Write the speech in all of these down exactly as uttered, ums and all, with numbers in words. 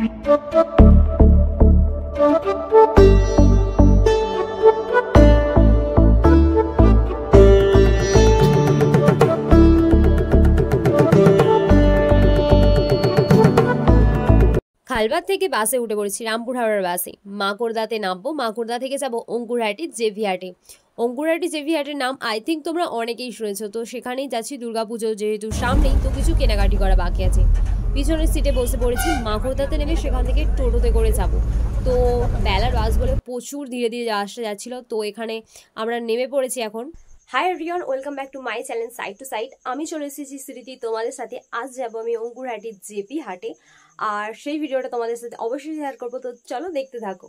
খালবাদ থেকে বাসে উঠে পড়েছি রামপুরহাটের বাসে। মাকড়দাতে নামবো, মাকড়দা থেকে যাবো অঙ্কুরহাটি জেভিহাটে। অঙ্কুরহাটি জেভিহাটের নাম আই থিঙ্ক তোমরা অনেকেই শুনেছো। তো সেখানেই যাচ্ছি, দুর্গাপুজো যেহেতু সামনেই, তো কিছু কেনাকাটি করা বাকি আছে। পিছনের সিটে বসে পড়েছি। মাকড়দাতে নেমে সেখান থেকে টোটোতে করে যাব। তো বেলার বাস বলে প্রচুর ধীরে ধীরে আসতে যাচ্ছিলো। তো এখানে আমরা নেমে পড়েছি এখন। Hi everyone, welcome back to my channel side to side. আমি চলে এসেছি স্মৃতি তোমাদের সাথে। আজ যাবো আমি অঙ্কুরহাটির জেপি হাটে, আর সেই ভিডিওটা তোমাদের সাথে অবশ্যই শেয়ার করবো। তো চলো দেখতে থাকো।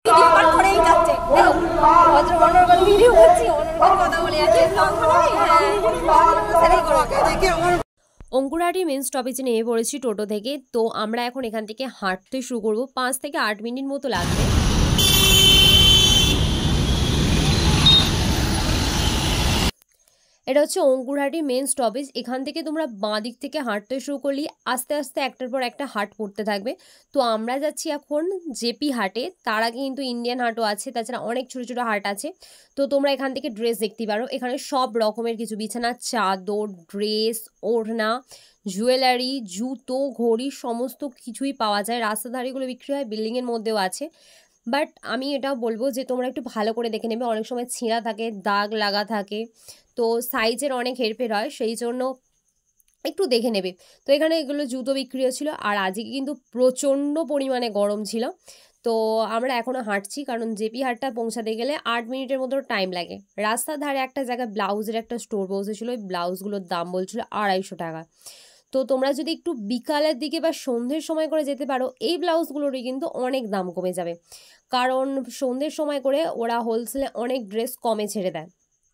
অঙ্কুরহাটি মেন স্টপেজে নেমে পড়েছি টোটো থেকে। তো আমরা এখন এখান থেকে হাঁটতে শুরু করবো। পাঁচ থেকে আট মিনিট মতো লাগবে। এটা হচ্ছে অঙ্কুরহাটি মেন স্টপেজ। এখান থেকে তোমরা বাঁ দিক থেকে হাঁটতে শুরু করলে আস্তে আস্তে একটার পর একটা হাট পড়তে থাকবে। তো আমরা যাচ্ছি এখন জেপি হাটে। তার আগে কিন্তু ইন্ডিয়ান হাটও আছে, তাছাড়া অনেক ছোটো ছোটো হাট আছে। তো তোমরা এখান থেকে ড্রেস দেখতে পারো। এখানে সব রকমের কিছু বিছানার চাদর, ড্রেস, ওড়না, জুয়েলারি, জুতো, ঘড়ি সমস্ত কিছুই পাওয়া যায়। রাস্তার ধারেগুলো বিক্রি হয়, বিল্ডিংয়ের মধ্যেও আছে। বাট আমি এটা বলবো যে তোমরা একটু ভালো করে দেখে নেবে। অনেক সময় ছিঁড়া থাকে, দাগ লাগা থাকে, তো সাইজের অনেক হেরফের হয়, সেই জন্য একটু দেখে নেবে। তো এখানে এগুলো জুতো বিক্রি হচ্ছিল। আর আজকে কিন্তু প্রচণ্ড পরিমাণে গরম ছিল। তো আমরা এখনও হাঁটছি, কারণ জেপি হাটটা পৌঁছাতে গেলে আট মিনিটের মতো টাইম লাগে। রাস্তার ধারে একটা জায়গায় ব্লাউজের একটা স্টোর বসেছিল। ওই ব্লাউজগুলোর দাম বলছিল আড়াইশো টাকা। তো তোমরা যদি একটু বিকালের দিকে বা সন্ধ্যের সময় করে যেতে পারো, এই ব্লাউজগুলোরই কিন্তু অনেক দাম কমে যাবে, কারণ সন্ধ্যের সময় করে ওরা হোলসেলে অনেক ড্রেস কমে ছেড়ে দেয়।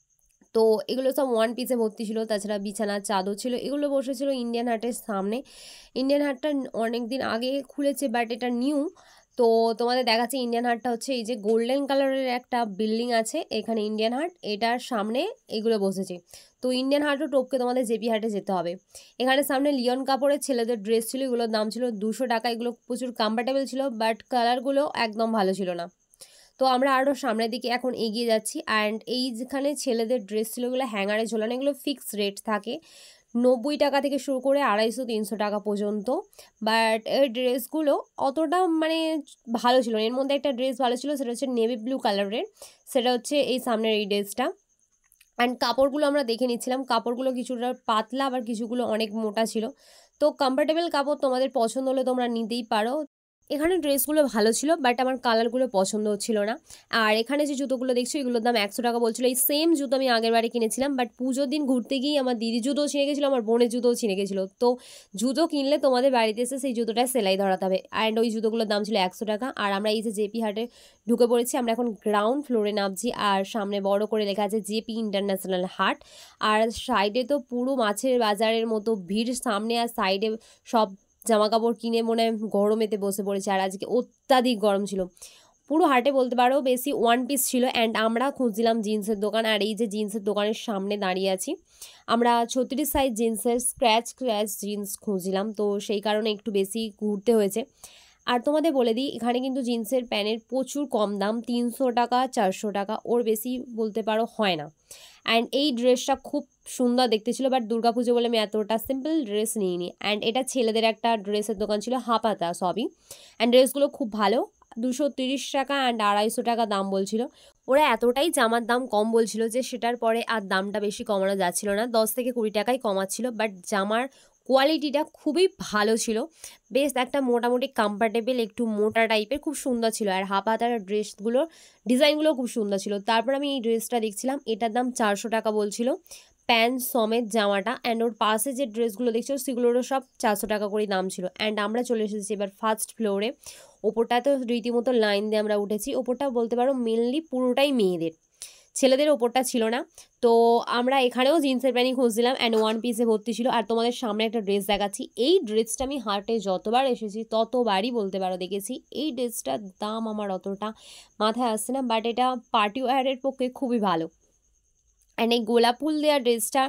তো এগুলো সব ওয়ান পিসে ভর্তি ছিল। তাছাড়া বিছানার চাদর ছিল। এগুলো বসেছিল ইন্ডিয়ান হাটের সামনে। ইন্ডিয়ান হাটটা অনেক দিন আগে খুলেছে, বাট এটা নিউ। তো তোমাদের দেখাচ্ছি ইন্ডিয়ান হাটটা হচ্ছে এই যে গোল্ডেন কালারের একটা বিল্ডিং আছে এখানে ইন্ডিয়ান হাট, এটার সামনে এগুলো বসেছে। তো ইন্ডিয়ান হাটও টপকে তোমাদের জেপি হাটে যেতে হবে। এখানে সামনে লিওন কাপড়ের ছেলেদের ড্রেস ছিল। এগুলোর দাম ছিল দুশো টাকা। এগুলো প্রচুর কমফর্টেবল ছিল, বাট কালারগুলো একদম ভালো ছিল না। তো আমরা আরও সামনের দিকে এখন এগিয়ে যাচ্ছি। অ্যান্ড এই যেখানে ছেলেদের ড্রেস ছিল এগুলো হ্যাঙ্গারে ঝোলানো। এগুলো ফিক্স রেট থাকে, নব্বই টাকা থেকে শুরু করে আড়াইশো তিনশো টাকা পর্যন্ত। বাট এই ড্রেসগুলো অতটা মানে ভালো ছিল না। এর মধ্যে একটা ড্রেস ভালো ছিল, সেটা হচ্ছে নেভি ব্লু কালারের। সেটা হচ্ছে এই সামনের এই ড্রেসটা। অ্যান্ড কাপড়গুলো আমরা দেখে নিচ্ছিলাম। কাপড়গুলো কিছুটা পাতলা, আবার কিছুগুলো অনেক মোটা ছিল। তো কমফর্টেবল কাপড় তোমাদের পছন্দ হলে তোমরা নিতেই পারো। এখানে ড্রেসগুলো ভালো ছিল, বাট আমার কালারগুলো পছন্দ হচ্ছিল না। আর এখানে যে জুতোগুলো দেখছো এগুলোর দাম একশো টাকা বলছিল। এই সেম জুতো আমি আগের বারে কিনেছিলাম, বাট পুজোর দিন ঘুরতে গিয়ে আমার দিদি জুতোও ছিঁড়ে গেছিলো, আমার বোনের জুতোও ছিঁড়ে গেছিলো। তো জুতো কিনলে তোমাদের বাড়িতে এসে সেই জুতোটা সেলাই ধরাতে হবে। অ্যান্ড ওই জুতোগুলোর দাম ছিল একশো টাকা। আর আমরা এই যে জেপি হাটে ঢুকে পড়েছি। আমরা এখন গ্রাউন্ড ফ্লোরে নামছি। আর সামনে বড় করে লেখা আছে জেপি ইন্টারন্যাশনাল হাট। আর সাইডে তো পুরো মাছের বাজারের মতো ভিড়। সামনে আর সাইডে সব জামা কাপড় কিনে মনে হয় গরমেতে বসে পড়েছে। আর আজকে অত্যাধিক গরম ছিল। পুরো হাটে বলতে পারো বেশি ওয়ান পিস ছিল। অ্যান্ড আমরা খুঁজছিলাম জিন্সের দোকান। আর এই যে জিন্সের দোকানের সামনে দাঁড়িয়ে আছি, আমরা ছত্রিশ সাইজ জিন্সের স্ক্র্যাচ স্ক্র্যাচ জিন্স খুঁজছিলাম। তো সেই কারণে একটু বেশি ঘুরতে হয়েছে। আর তোমাদের বলে দিই, এখানে কিন্তু জিন্সের প্যান্টের প্রচুর কম দাম, তিনশো টাকা চারশো টাকা, ওর বেশি বলতে পারো হয় না। অ্যান্ড এই ড্রেসটা খুব সুন্দর দেখতে ছিল, বাট দুর্গাপুজো বলে আমি এতটা সিম্পল ড্রেস নিইনি। অ্যান্ড এটা ছেলেদের একটা ড্রেসের দোকান ছিল, হাফাতা সবই। অ্যান্ড ড্রেসগুলো খুব ভালো, দুশো তিরিশ টাকা অ্যান্ড আড়াইশো টাকা দাম বলছিল। ওরা এতটাই জামার দাম কম বলছিল যে সেটার পরে আর দামটা বেশি কমানো যাচ্ছিল না, দশ থেকে কুড়ি টাকাই কমাচ্ছিল। বাট জামার কোয়ালিটিটা খুবই ভালো ছিল, বেশ একটা মোটামুটি কমফর্টেবল একটু মোটা টাইপের, খুব সুন্দর ছিল। আর হাফ হাতার ড্রেসগুলোর ডিজাইনগুলো খুব সুন্দর ছিল। তারপর আমি এই ড্রেসটা দেখছিলাম, এটার দাম চারশো টাকা বলছিল, প্যান্ট সমেত জামাটা। অ্যান্ড ওর পাশে যে ড্রেসগুলো দেখছো সেগুলোরও সব চারশো টাকা করে দাম ছিল। অ্যান্ড আমরা চলে এসেছি এবার ফার্স্ট ফ্লোরে। ওপরটা তো রীতিমতো লাইন দিয়ে আমরা উঠেছি। ওপরটা বলতে পারো মেনলি পুরোটাই মেয়েদের, ছেলেদের ওপরটা ছিল না। তো আমরা এখানেও জিন্সের প্যান্টই খুঁজছিলাম অ্যান্ড ওয়ান পিসে ভর্তি ছিল। আর তোমাদের সামনে একটা ড্রেস দেখাচ্ছি। এই ড্রেসটা আমি হাটে যতবার এসেছি ততবারই বলতে পারো দেখেছি। এই ড্রেসটার দাম আমার অতটা মাথায় আসছে না, বাট এটা পার্টি ওয়্যারের পক্ষে খুবই ভালো। অ্যান্ড এই গোলাপ ফুল দেওয়া ড্রেসটা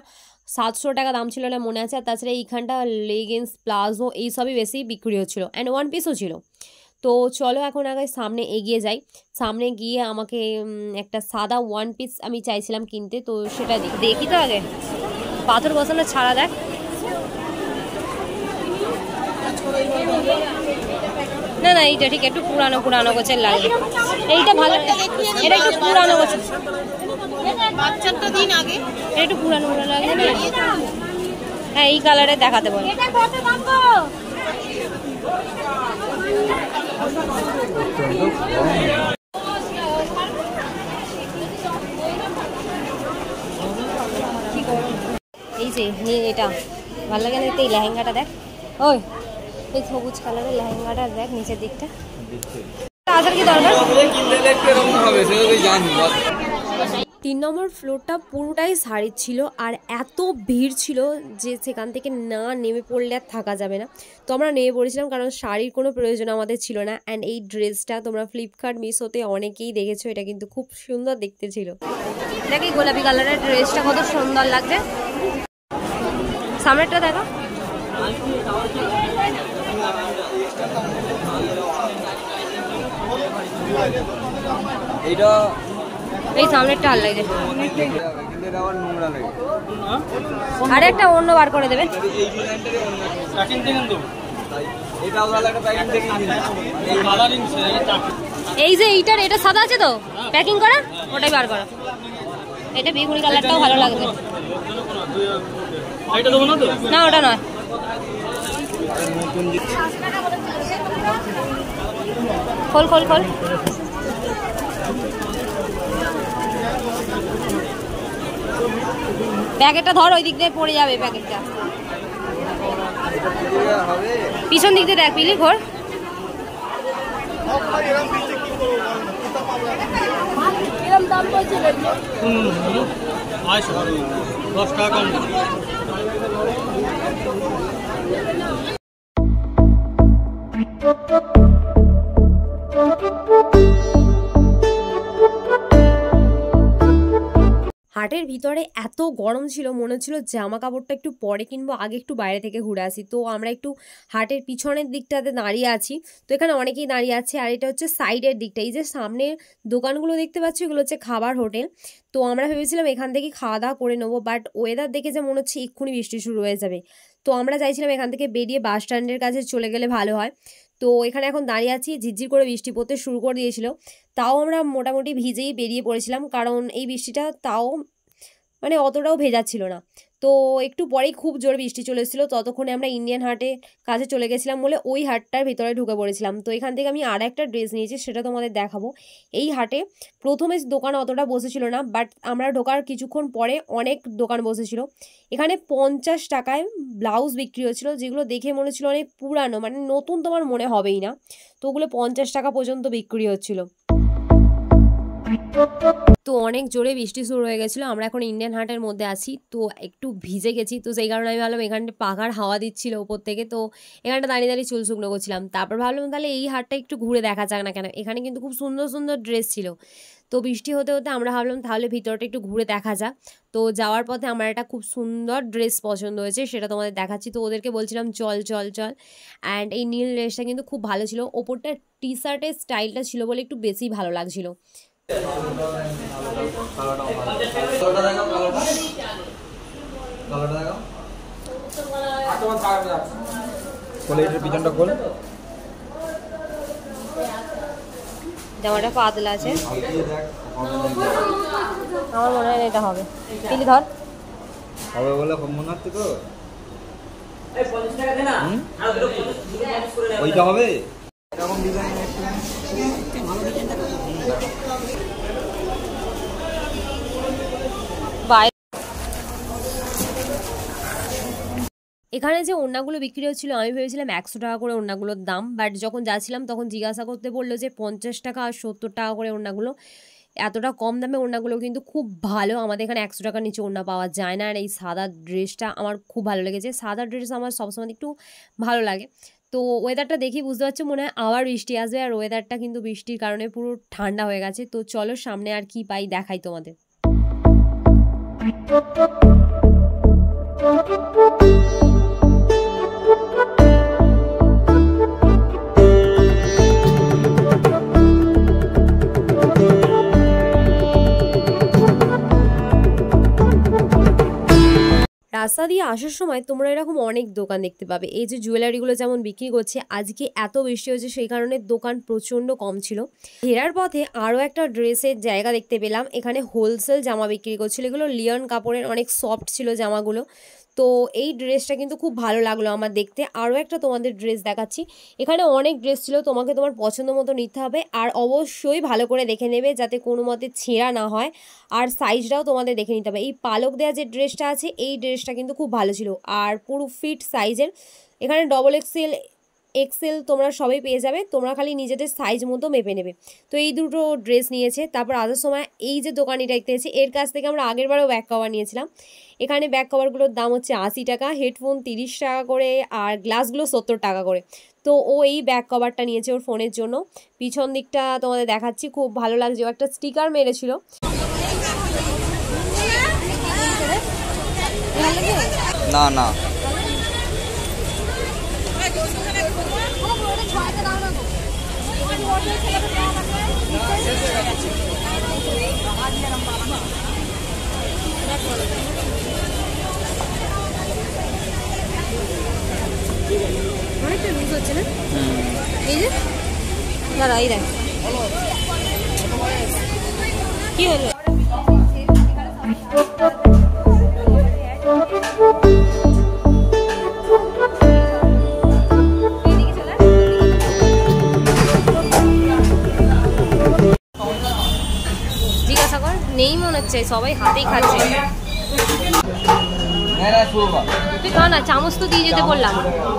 সাতশো টাকা দাম ছিল না মনে আছে। আর তাছাড়া এইখানটা লেগিংস প্লাজো এইসবই বেশি বিক্রি হচ্ছিলো, অ্যান্ড ওয়ান পিসও ছিল। তো চলো এখন আগে সামনে এগিয়ে যাই। সামনে গিয়ে আমাকে একটা সাদা ওয়ান পিস আমি চাইছিলাম কিনতে, তো সেটা দেখি দেখি তো আগে পাথর বসানো ছাড়া দেখ। না না এইটা ঠিক, একটু পুরানো পুরানো গোছের লাগে, এইটা ভালো, এটা একটু পুরানো গোছের, বাচ্চাটা দিন আগে এটা একটু পুরানো পুরানো লাগে না। হ্যাঁ এই কালারে দেখাতে বল। এই যে এটা ভালো লাগে না, এই লেহেঙ্গাটা দেখ, ওই এই সবুজ কালারের লেহেঙ্গাটা দেখ নিচের দিকটা। আসার কি দরকার? তিন নম্বর ফ্লোরটা পুরোটাই শাড়ির ছিল, আর এত ভিড় ছিল যে সেখান থেকে না নেমে পড়লে আর থাকা যাবে না। তো আমরা নেমে পড়েছিলাম, কারণ শাড়ির কোনো প্রয়োজন আমাদের ছিল না। অ্যান্ড এই ড্রেসটা তোমরা ফ্লিপকার্ট মিশোতে অনেকেই দেখেছো, এটা কিন্তু খুব সুন্দর দেখতে ছিল। দেখি গোলাপি কালারের ড্রেসটা কত সুন্দর লাগছে, সামনেরটা দেখো। এইটা এই সামনেরটা ভালো লাগে, আর একটা অন্য বার করে দেবে। এই যে এইটার এটা সাদা আছে তো প্যাকিং করা, ওটাই বার করা। এটা বেগুনি কালারটাও ভালো লাগবে না, ওটা নয়। খোল খোল খোল, প্যাকেটটা ধর, ওই দিক দিয়ে পড়ে যাবে প্যাকেটটা, পিছন দিক দিয়ে দেখ পিলি ঘোর। দশ টাকা কম। হাটের ভিতরে এত গরম ছিল, মনে হচ্ছিল জামা কাপড়টা একটু পরে কিনবো, আগে একটু বাইরে থেকে ঘুরে আসি। তো আমরা একটু হাটের পিছনের দিকটাতে দাঁড়িয়ে আছি, তো এখানে অনেকেই দাঁড়িয়ে আছে। আর এটা হচ্ছে সাইডের দিকটা, এই যে সামনের দোকানগুলো দেখতে পাচ্ছি এগুলো হচ্ছে খাবার হোটেল। তো আমরা ভেবেছিলাম এখান থেকে খাওয়া দাওয়া করে নেবো, বাট ওয়েদার দেখে যে মনে হচ্ছে এক্ষুনি বৃষ্টি শুরু হয়ে যাবে। তো আমরা চাইছিলাম এখান থেকে বেরিয়ে বাস স্ট্যান্ডের কাছে চলে গেলে ভালো হয়। তো এখানে এখন দাঁড়িয়ে আছি, ঝিরঝির করে বৃষ্টি পড়তে শুরু করে দিয়েছিল, তাও আমরা মোটামুটি ভিজেই বেরিয়ে পড়েছিলাম, কারণ এই বৃষ্টিটা তাও মানে অতটাও ভেজা ছিল না। তো একটু পরেই খুব জোর বৃষ্টি চলে এসেছিলো, ততক্ষণে আমরা ইন্ডিয়ান হাটের কাছে চলে গেছিলাম বলে ওই হাটটার ভিতরে ঢুকে পড়েছিলাম। তো এখান থেকে আমি আর একটা ড্রেস নিয়েছি, সেটা তোমাদের দেখাবো। এই হাটে প্রথমে দোকান অতটা বসেছিল না, বাট আমরা ঢোকার কিছুক্ষণ পরে অনেক দোকান বসেছিল। এখানে পঞ্চাশ টাকায় ব্লাউজ বিক্রি হচ্ছিলো, যেগুলো দেখে মনে হচ্ছিলো অনেক পুরানো, মানে নতুন তোমার মনে হবেই না। তো ওগুলো পঞ্চাশ টাকা পর্যন্ত বিক্রি হচ্ছিলো। তো অনেক জোরে বৃষ্টি শুরু হয়ে গেছিলো, আমরা এখন ইন্ডিয়ান হাটের মধ্যে আছি, তো একটু ভিজে গেছি। তো সেই কারণে আমি ভাবলাম এখানটা পাখার হাওয়া দিচ্ছিলো ওপর থেকে, তো এখানটা দাঁড়িয়ে দাঁড়িয়ে চুল শুকনো করছিলাম। তারপর ভাবলাম তাহলে এই হাটটা একটু ঘুরে দেখা যাক না কেন, এখানে কিন্তু খুব সুন্দর সুন্দর ড্রেস ছিল। তো বৃষ্টি হতে হতে আমরা ভাবলাম তাহলে ভিতরটা একটু ঘুরে দেখা যাক। তো যাওয়ার পথে আমার একটা খুব সুন্দর ড্রেস পছন্দ হয়েছে, সেটা তোমাদের দেখাচ্ছি। তো ওদেরকে বলছিলাম চল চল চল, অ্যান্ড এই নীল ড্রেসটা কিন্তু খুব ভালো ছিল, ওপরটা টি শার্টের স্টাইলটা ছিল বলে একটু বেশি ভালো লাগছিলো। জামাটা পাতলা আছে, আমার মনে হয় এটা হবে। পিলি ধর হবে বলে মনে হচ্ছে তো, ওইটা হবে এরকম ডিজাইন। এখানে যে ওড়নাগুলো বিক্রি হচ্ছিল আমি ভেবেছিলাম একশো টাকা করে ওড়নাগুলোর দাম, বাট যখন যাচ্ছিলাম তখন জিজ্ঞাসা করতে বললো যে পঞ্চাশ টাকা আর সত্তর টাকা করে ওড়নাগুলো। এতটা কম দামে ওড়নাগুলো কিন্তু খুব ভালো, আমাদের এখানে একশো টাকার নিচে ওড়না পাওয়া যায় না। আর এই সাদা ড্রেসটা আমার খুব ভালো লেগেছে, সাদা ড্রেস আমার সবসময় একটু ভালো লাগে। তো ওয়েদারটা দেখি বুঝতে পারছি মনে হয় আবার বৃষ্টি আসবে, আর ওয়েদারটা কিন্তু বৃষ্টির কারণে পুরো ঠান্ডা হয়ে গেছে। তো চলো সামনে আর কি পাই দেখাই তোমাদের। রাস্তা দিয়ে আসার সময় তোমরা এরকম অনেক দোকান দেখতে পাবে। এই যে জুয়েলারিগুলো যেমন বিক্রি করছে, আজকে এত বৃষ্টি হয়েছে সেই কারণে দোকান প্রচণ্ড কম ছিল। ফেরার পথে আরও একটা ড্রেসের জায়গা দেখতে পেলাম, এখানে হোলসেল জামা বিক্রি করছিল। এগুলো লিওন কাপড়ের, অনেক সফট ছিল জামাগুলো। তো এই ড্রেসটা কিন্তু খুব ভালো লাগলো আমার দেখতে। আরও একটা তোমাদের ড্রেস দেখাচ্ছি, এখানে অনেক ড্রেস ছিল, তোমাকে তোমার পছন্দ মতো নিতে হবে। আর অবশ্যই ভালো করে দেখে নেবে যাতে কোনো মতে ছেঁড়া না হয়, আর সাইজটাও তোমাদের দেখে নিতে হবে। এই পালক দেওয়া যে ড্রেসটা আছে, এই ড্রেসটা কিন্তু খুব ভালো ছিল আর পুরো ফিট সাইজের। এখানে ডবল এক্সেল এক্সেল তোমরা সবাই পেয়ে যাবে, তোমরা খালি নিজেদের সাইজ মতো মেপে নেবে। তো এই দুটো ড্রেস নিয়েছে। তারপর আসার সময় এই যে দোকানিটা দেখতেছি, এর কাছ থেকে আমরা আগের বারেও ব্যাক কভার নিয়েছিলাম। এখানে ব্যাক কভারগুলোর দাম হচ্ছে আশি টাকা, হেডফোন তিরিশ টাকা করে, আর গ্লাসগুলো সত্তর টাকা করে। তো ও এই ব্যাক কভারটা নিয়েছে ওর ফোনের জন্য। পিছন দিকটা তোমাদের দেখাচ্ছি, খুব ভালো লাগছে, ও একটা স্টিকার মেরেছিল। না না অনেকটা লুজ হচ্ছে না? এই যে দাঁড়া, এই দেখ কি হলো। জিজ্ঞাসা কর, নেই মনে হচ্ছে, সবাই হাতেই খাচ্ছে। তুই খা না, চামচ তো দিয়ে যেতে বললাম।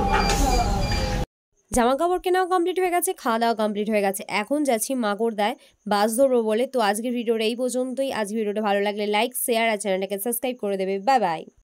জামা কাপড় কেনাও কমপ্লিট হয়ে গেছে, খাওয়া দাওয়া কমপ্লিট হয়ে গেছে। এখন যাচ্ছি মাকড়দায় বাস ধরবো বলে। তো আজকের ভিডিওটা এই পর্যন্তই। আজকের ভিডিওটা ভালো লাগলে লাইক, শেয়ার আর চ্যানেলটাকে সাবস্ক্রাইব করে দেবে। Bye by.